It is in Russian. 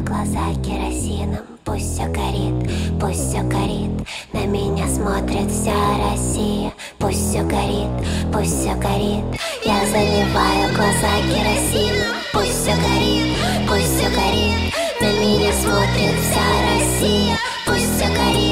глаза керосином. Пусть все горит, пусть все горит. На меня смотрит вся Россия. Пусть все горит, пусть все горит. Я заливаю глаза керосином. Пусть все горит, пусть все горит. На меня смотрит вся Россия. Пусть все горит.